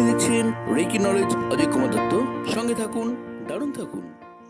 আপনি দেখছেন reiki knowledge Ajay Kumar Dutta. সঙ্গে থাকুন, দারুণ থাকুন।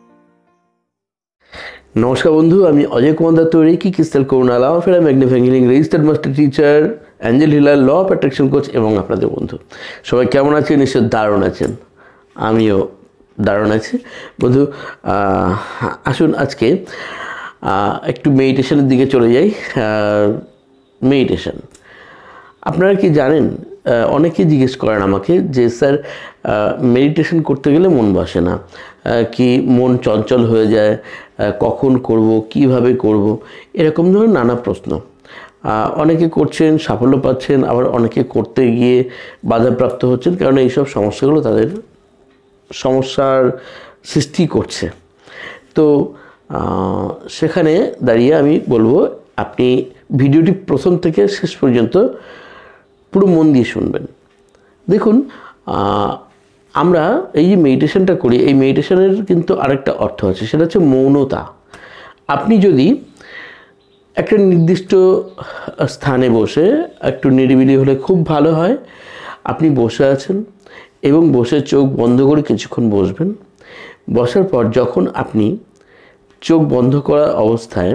নমস্কার বন্ধু, আমি অজয় কুমার দত্ত, রেকি ক্রিস্টাল করুণা, law of magnifying healing, registered master teacher, angel healer, law of attraction coach এবং আপনাদের বন্ধু। সবাই কেমন আছেন? নিশ্চয় দারুণ আছেন। আমিও দারুণ আছি বন্ধু। আসুন আজকে একটু মেডিটেশনের দিকে চলে যাই। মেডিটেশন আপনারা কি জানেন? অনেকেই জিজ্ঞেস করেন আমাকে যে স্যার মেডিটেশন করতে গেলে মন বসে না, কি মন চঞ্চল হয়ে যায়, কখন করব, কিভাবে করব, এরকম ধরনের নানা প্রশ্ন। অনেকে করছেন, সাফল্য পাচ্ছেন, আবার অনেকে করতে গিয়ে বাধাপ্রাপ্ত হচ্ছেন, কারণ এইসব সমস্যাগুলো তাদের সমস্যার সৃষ্টি করছে। তো সেখানে দাঁড়িয়ে আমি বলবো, আপনি ভিডিওটি প্রথম থেকে শেষ পর্যন্ত পুরো মন দিয়ে শুনবেন। দেখুন, আমরা এই যে মেডিটেশনটা করি, এই মেডিটেশনের কিন্তু আরেকটা অর্থ আছে, সেটা হচ্ছে মৌনতা। আপনি যদি একটা নির্দিষ্ট স্থানে বসে, একটু নিরিবিলি হলে খুব ভালো হয়, আপনি বসে আছেন এবং বসে চোখ বন্ধ করে কিছুক্ষণ বসবেন। বসার পর যখন আপনি চোখ বন্ধ করা অবস্থায়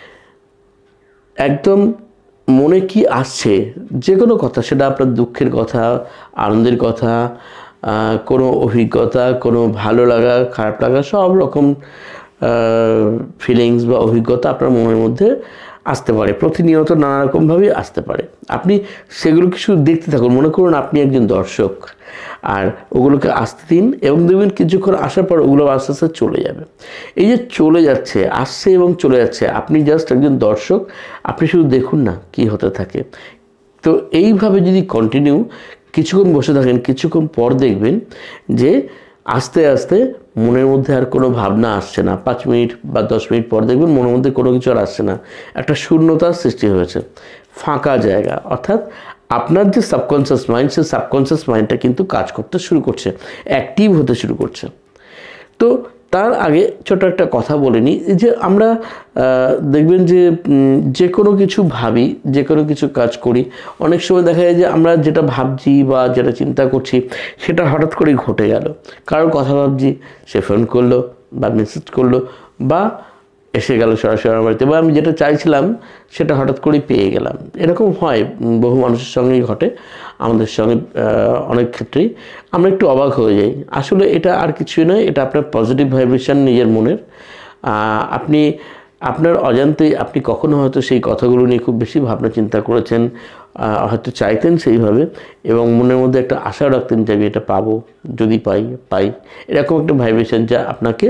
একদম মনে কি আসছে, যে কোনো কথা, সেটা আপনার দুঃখের কথা, আনন্দের কথা, কোনো অভিজ্ঞতা, কোনো ভালো লাগা, খারাপ লাগা, সব রকম ফিলিংস বা অভিজ্ঞতা আপনার মনের মধ্যে আসতে পারে, প্রতিনিয়ত নানা রকমভাবেই আসতে পারে। আপনি সেগুলো কিছু দেখতে থাকুন, মনে করুন আপনি একজন দর্শক, আর ওগুলোকে আসতে দিন এবং দেখবেন কিছুক্ষণ আসার পর ওগুলো আস্তে আস্তে চলে যাবে। এই যে চলে যাচ্ছে, আসছে এবং চলে যাচ্ছে, আপনি জাস্ট একজন দর্শক, আপনি শুধু দেখুন না কি হতে থাকে। তো এইভাবে যদি কন্টিনিউ কিছুক্ষণ বসে থাকেন, কিছুক্ষণ পর দেখবেন যে আস্তে আস্তে মনের মধ্যে আর কোনো ভাবনা আসছে না। 5 মিনিট বা 10 মিনিট পর দেখবেন মনের মধ্যে কোনো কিছু আর আসছে না, একটা শূন্যতার সৃষ্টি হয়েছে, ফাঁকা জায়গা। অর্থাৎ আপনার যে সাবকনসিয়াস মাইন্ড, সেই সাবকনসিয়াস মাইন্ডটা কিন্তু কাজ করতে শুরু করছে, অ্যাক্টিভ হতে শুরু করছে। তো তার আগে ছোট একটা কথা বলে নিই, যে আমরা দেখবেন যে কোনো কিছু ভাবি, যে কোনো কিছু কাজ করি, অনেক সময় দেখা যায় যে আমরা যেটা ভাবছি বা যেটা চিন্তা করছি সেটা হঠাৎ করেই ঘটে গেল। কারোর কথা ভাবছি, সে ফোন করলো বা মেসেজ করলো বা এসে গেল সরাসরি আমার বাড়িতে, বা আমি যেটা চাইছিলাম সেটা হঠাৎ করেই পেয়ে গেলাম। এরকম হয়, বহু মানুষের সঙ্গেই ঘটে, আমাদের সঙ্গে অনেক ক্ষেত্রেই আমরা একটু অবাক হয়ে যাই। আসলে এটা আর কিছুই নয়, এটা আপনার পজিটিভ ভাইব্রেশন নিজের মনের। আপনি আপনার অজান্তেই আপনি কখনো হয়তো সেই কথাগুলো নিয়ে খুব বেশি ভাবনা চিন্তা করেছেন, হয়তো চাইতেন সেইভাবে, এবং মনের মধ্যে একটা আশা রাখতেন যে আমি এটা পাবো, যদি পাই এরকম একটা ভাইব্রেশন, যা আপনাকে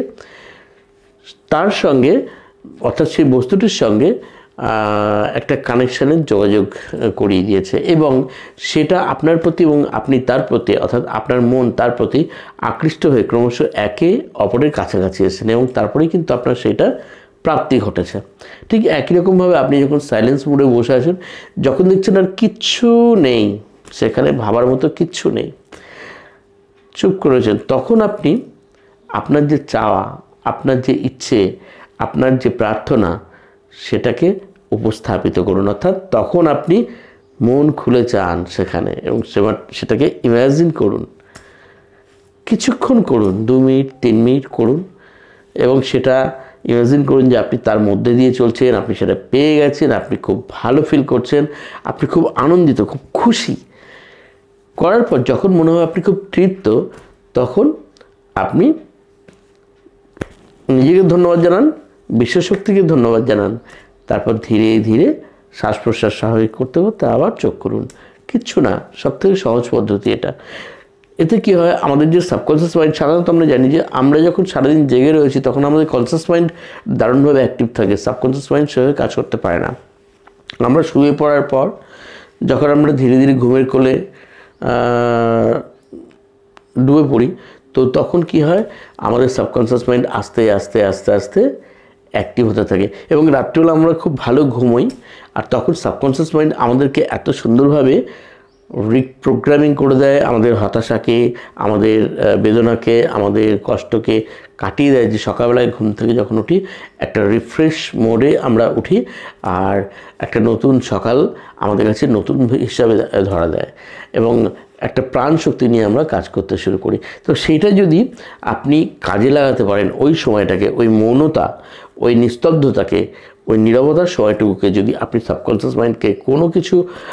তার সঙ্গে, অর্থাৎ সেই বস্তুটির সঙ্গে একটা কানেকশানের যোগাযোগ করিয়ে দিয়েছে, এবং সেটা আপনার প্রতি এবং আপনি তার প্রতি, অর্থাৎ আপনার মন তার প্রতি আকৃষ্ট হয়ে ক্রমশ একে অপরের কাছাকাছি এসেছেন, এবং তারপরেই কিন্তু আপনার সেটা প্রাপ্তি ঘটেছে। ঠিক একই রকমভাবে আপনি যখন সাইলেন্স মোডে বসে আছেন, যখন দেখছেন আর কিচ্ছু নেই, সেখানে ভাবার মতো কিচ্ছু নেই, চুপ করেছেন, তখন আপনি আপনার যে চাওয়া, আপনার যে ইচ্ছে, আপনার যে প্রার্থনা, সেটাকে উপস্থাপিত করুন। অর্থাৎ তখন আপনি মন খুলে চান সেখানে, এবং সেটাকে ইমাজিন করুন, কিছুক্ষণ করুন, 2 মিনিট 3 মিনিট করুন, এবং সেটা ইমাজিন করুন যে আপনি তার মধ্যে দিয়ে চলছেন, আপনি সেটা পেয়ে গেছেন, আপনি খুব ভালো ফিল করছেন, আপনি খুব আনন্দিত, খুব খুশি। করার পর যখন মনে হয় আপনি খুব তৃপ্ত, তখন আপনি নিজেকে ধন্যবাদ জানান, বিশ্বশক্তিকে ধন্যবাদ জানান। তারপর ধীরে ধীরে শ্বাস প্রশ্বাস স্বাভাবিক করতে করতে আবার চোখ করুন। কিচ্ছু না, সবথেকে সহজ পদ্ধতি এটা। এতে কি হয়, আমাদের যে সাবকনসিয়াস মাইন্ড, সাধারণত আমরা জানি যে আমরা যখন সারাদিন জেগে রয়েছি তখন আমাদের কনসিয়াস মাইন্ড দারুণভাবে অ্যাক্টিভ থাকে, সাবকনসিয়াস মাইন্ড সেভাবে কাজ করতে পারে না। আমরা শুয়ে পড়ার পর যখন আমরা ধীরে ধীরে ঘুমের কোলে ডুবে পড়ি, তো তখন কি হয়, আমাদের সাবকনসিয়াস মাইন্ড আস্তে আস্তে আস্তে আস্তে অ্যাক্টিভ হতে থাকে, এবং রাত্রিবেলা আমরা খুব ভালো ঘুমোই। আর তখন সাবকনসিয়াস মাইন্ড আমাদেরকে এত সুন্দরভাবে রিপ্রোগ্রামিং করে দেয়, আমাদের হতাশাকে, আমাদের বেদনাকে, আমাদের কষ্টকে কাটিয়ে দেয়, যে সকালবেলায় ঘুম থেকে যখন উঠি একটা রিফ্রেশ মোডে আমরা উঠি, আর একটা নতুন সকাল আমাদের কাছে নতুন হিসাবে ধরা দেয়। এবং একটা প্রাণ শক্তি নিয়ে আমরা কাজ করতে শুরু করি। তো সেটা যদি আপনি কাজে লাগাতে পারেন, ওই সময়টাকে, ওই মৌনতা, ওই নিস্তব্ধতাকে, ওই নীরবতার সময়টুকুকে যদি আপনি সাবকনসিয়াস মাইন্ডকে কোনো কিছু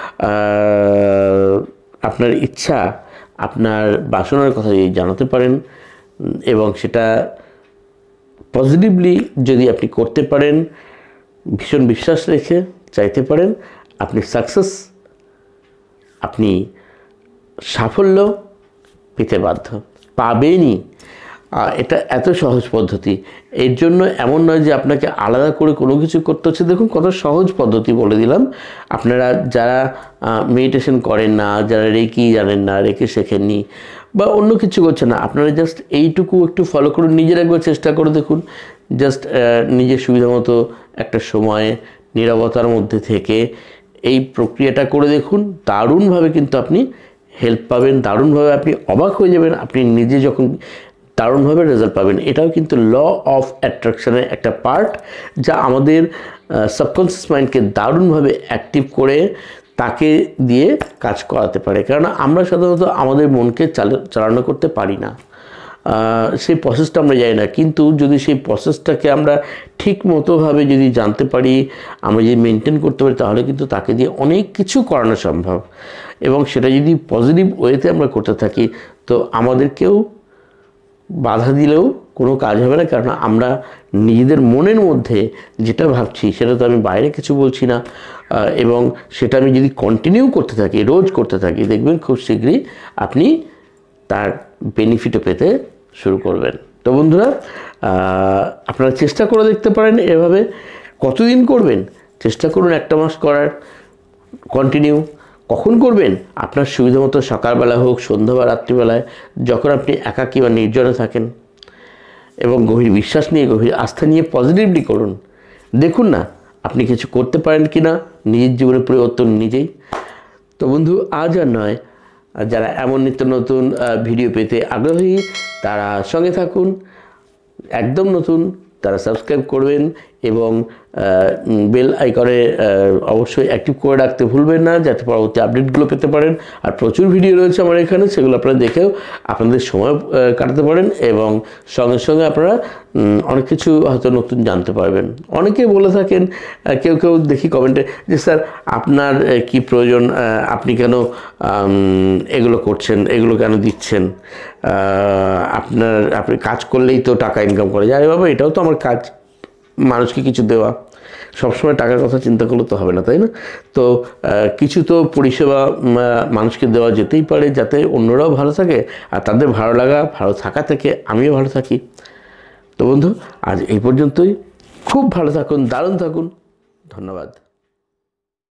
আপনার ইচ্ছা, আপনার বাসনার কথা যদি জানাতে পারেন এবং সেটা পজিটিভলি যদি আপনি করতে পারেন, ভীষণ বিশ্বাস রেখে চাইতে পারেন, আপনি সাকসেস, আপনি সাফল্য পেতে বাধ্য, পাবেনই। এটা এত সহজ পদ্ধতি। এর জন্য এমন নয় যে আপনাকে আলাদা করে কোনো কিছু করতে হচ্ছে। দেখুন কত সহজ পদ্ধতি বলে দিলাম। আপনারা যারা মেডিটেশন করেন না, যারা রেকি জানেন না, রেকি শেখেননি বা অন্য কিছু করছেন না, আপনারা জাস্ট এইটুকু একটু ফলো করুন, নিজের একবার চেষ্টা করে দেখুন। জাস্ট নিজের সুবিধা মতো একটা সময় নীরবতার মধ্যে থেকে এই প্রক্রিয়াটা করে দেখুন। দারুণভাবে কিন্তু আপনি হেল্প পাবেন, দারুণভাবে আপনি অবাক হয়ে যাবেন। আপনি নিজে যখন দারুণভাবে রেজাল্ট পাবেন। এটাও কিন্তু ল অফ অ্যাট্রাকশনের একটা পার্ট, যা আমাদের সাবকনসিয়াস মাইন্ডকে দারুণভাবে অ্যাক্টিভ করে তাকে দিয়ে কাজ করাতে পারে। কারণ আমরা সাধারণত আমাদের মনকে চালনা করতে পারি না, সেই প্রসেসটা আমরা জানি না। কিন্তু যদি সেই প্রসেসটাকে আমরা ঠিক মতোভাবে যদি জানতে পারি, আমরা যদি মেনটেন করতে পারি, তাহলে কিন্তু তাকে দিয়ে অনেক কিছু করানো সম্ভব। এবং সেটা যদি পজিটিভ ওয়েতে আমরা করতে থাকি, তো আমাদেরকেও বাধা দিলেও কোনো কাজ হবে না। কারণ আমরা নিজেদের মনের মধ্যে যেটা ভাবছি সেটা তো আমি বাইরে কিছু বলছি না, এবং সেটা আমি যদি কন্টিনিউ করতে থাকি, রোজ করতে থাকি, দেখবেন খুব শীঘ্রই আপনি তার বেনিফিটও পেতে শুরু করবেন। তো বন্ধুরা, আপনারা চেষ্টা করে দেখতে পারেন এভাবে। কতদিন করবেন? চেষ্টা করুন 1 মাস করার, কন্টিনিউ। কখন করবেন? আপনার সুবিধা মতো, সকালবেলা হোক, সন্ধ্যা বা রাত্রিবেলায়, যখন আপনি একাকী বা নির্জনে থাকেন। এবং গভীর বিশ্বাস নিয়ে, গভীর আস্থা নিয়ে পজিটিভলি করুন। দেখুন না আপনি কিছু করতে পারেন কি না, নিজের জীবনে পরিবর্তন নিজেই। তো বন্ধু, আজ আর নয়, যারা এমন নিত্য নতুন ভিডিও পেতে আগ্রহী তারা সঙ্গে থাকুন। একদম নতুন তারা সাবস্ক্রাইব করবেন এবং বেল আইকনে অবশ্যই অ্যাক্টিভ করে রাখতে ভুলবেন না, যাতে পরবর্তী আপডেটগুলো পেতে পারেন। আর প্রচুর ভিডিও রয়েছে আমার এখানে, সেগুলো আপনারা দেখেও আপনাদের সময় কাটাতে পারেন এবং সঙ্গে সঙ্গে আপনারা অনেক কিছু হয়তো নতুন জানতে পারবেন। অনেকে বলে থাকেন, কেউ কেউ দেখি কমেন্টে, যে স্যার আপনার কি প্রয়োজন, আপনি কেন এগুলো করছেন, এগুলো কেন দিচ্ছেন, আপনি কাজ করলেই তো টাকা ইনকাম করা যায়। বাবা, এটাও তো আমার কাজ, মানুষকে কিছু দেওয়া। সবসময় টাকার কথা চিন্তা করলে তো হবে না, তাই না? তো কিছু তো পরিষেবা মানুষকে দেওয়া যেতেই পারে, যাতে অন্যরাও ভালো থাকে আর তাদের ভালো থাকা থেকে আমিও ভালো থাকি। তো বন্ধু, আজ এই পর্যন্তই। খুব ভালো থাকুন, দারুণ থাকুন। ধন্যবাদ।